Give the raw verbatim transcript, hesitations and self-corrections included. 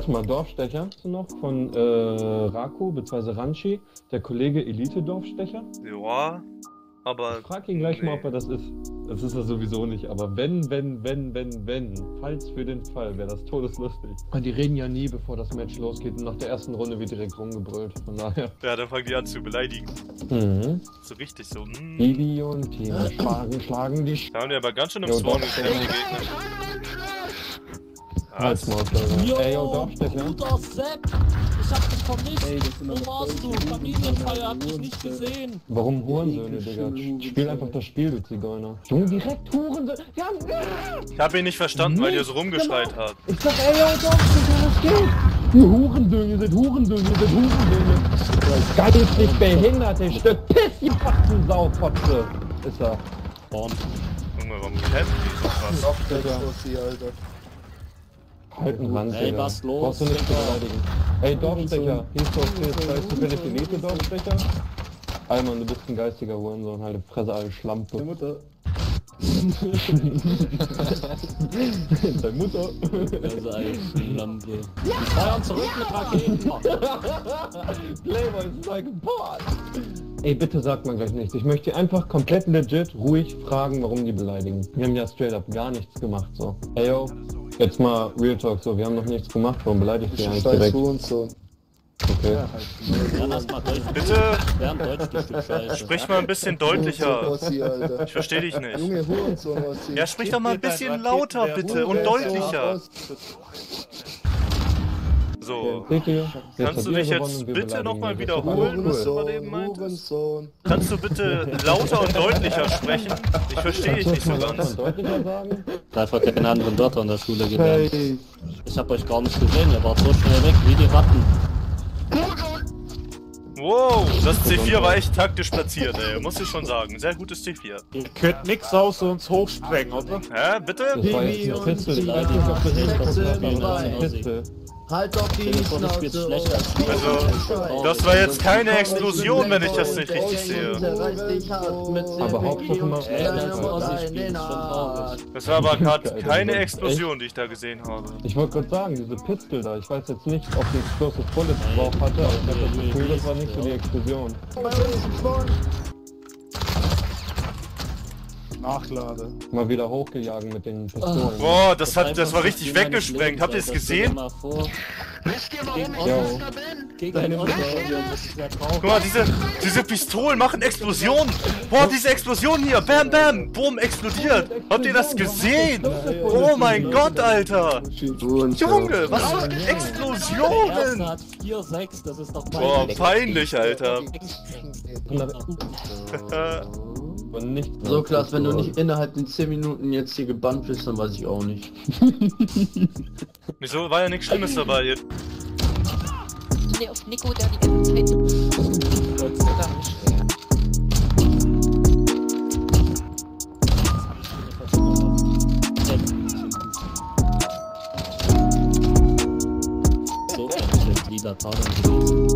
mal, Dorfstecher hast du noch von äh, Raku bzw. Ranchi, der Kollege Elite-Dorfstecher? Ja, aber... Ich frag ihn gleich nee. mal, ob er das ist. Das ist er sowieso nicht, aber wenn, wenn, wenn, wenn, wenn, falls für den Fall, wäre das todeslustig. Und die reden ja nie, bevor das Match losgeht und nach der ersten Runde wird direkt rumgebrüllt, von daher. Ja, dann fangen die an zu beleidigen. Mhm. So richtig so. Mm. Bibi und Tina schlagen, schlagen die... Da haben die aber ganz schön im Jo, Spawn Dorfstecher. gekriegt, die Gegner. Halt's Maul, Alter. Ey, yo, Dorfstecher. Bruder Sepp, ich hab dich vermisst. Ey, das sind Wo aber warst du? Deutsche. Familienfeier, hab dich nicht gesehen. Warum Hurensöhne, Digga? Spiel einfach das Spiel, du Zigeuner. Junge, direkt Hurensöhne. Wir haben... Ich hab ihn nicht verstanden, weil ihr so rumgeschreit habt. Ich sag, ey, yo, Dorfstecher, was geht? Ihr Hurensöhne, ihr seid Hurensöhne, ihr seid Hurensöhne. Geistig behindert, ey, Stück Piss, die Faxensau-Fotze. Ist er. Born. Junge, warum kämpfen die so krass? Alter. Alter. Halt einen Rand, Ey, Digga. was los, Brauchst du nicht zu Digga? beleidigen. Ey, Dorfstecher, hier ist doch jetzt zufällig Elite-Dorfstecher. Alman, du bist ein geistiger Hurensohn, halt die Fresse, alle Deine Schlampe. Mutter. Deine Mutter. Also eine Lampe. Die feuern zurück mit Raketen. Playboy ist like a boss. Ey, bitte sagt mal gleich nichts. Ich möchte einfach komplett legit, ruhig fragen, warum die beleidigen. Wir haben ja straight up gar nichts gemacht, so. Ey, yo, jetzt mal Real Talk, so. Wir haben noch nichts gemacht, warum beleidigt ihr eigentlich Scheiß direkt? Hurensohn. Okay. Ja, halt. Ja, lass mal Deutsch. Bitte Lern Deutsch, du Stück Scheiße. sprich mal ein bisschen deutlicher. Hurensohn, Alter. Ich verstehe dich nicht. Junge Hurensohn, Ossi. Ja, sprich doch mal ein bisschen lauter, bitte, und deutlicher. So. Seht ihr? Kannst du dich jetzt bitte nochmal wiederholen, was du gerade eben meintest? Hurensohn. Kannst du bitte lauter und deutlicher sprechen? Ich verstehe dich nicht so ganz. Deutlicher sagen? Einfach keine anderen Wörter in der Schule gelernt. Hey. Ich hab euch gar nicht gesehen, ihr wart so schnell weg wie die Ratten. Wow, das C vier war echt taktisch platziert, ey, muss ich schon sagen. Sehr gutes C vier. Ihr könnt nix aus uns hochsprengen, oder? Hä, bitte? Das war jetzt eine Pistol, ich weiß nicht, ob das eine Pistol. Halt doch die Schnauze. schlechter als du. Also, das war jetzt keine Explosion, wenn ich das nicht richtig sehe. Aber Hauptsache mal... Das war aber gerade keine Explosion, die ich da gesehen habe. Ich wollte gerade sagen, diese Pistol da, ich weiß jetzt nicht, ob die Explosive Bullets drauf hatte, aber ich hatte das Gefühl, das war nicht so die Explosion. Nachlade. Mal wieder hochgejagt mit den Pistolen. Boah, das hat, das war richtig weggesprengt. Habt ihr es gesehen? Wisst ihr, warum ich Ja. Muster bin? Gegen uns, das ist ja traurig. Guck mal, diese, diese Pistolen machen Explosionen. Boah, diese Explosion hier. Bam, bam. Boom, explodiert. Habt ihr das gesehen? Oh mein Gott, Alter. Junge, was für Der Explosionen. erste hat vier sechs, das ist doch Boah, peinlich, Alter. Aber nicht So Klaas, wenn du nicht innerhalb den zehn Minuten jetzt hier gebannt bist, dann weiß ich auch nicht. Wieso? War ja nichts Schlimmes dabei jetzt. Nee, auf Nico, der die ganze Zeit. Gott sei Dank. So, das ist jetzt lila Tarnung gewesen.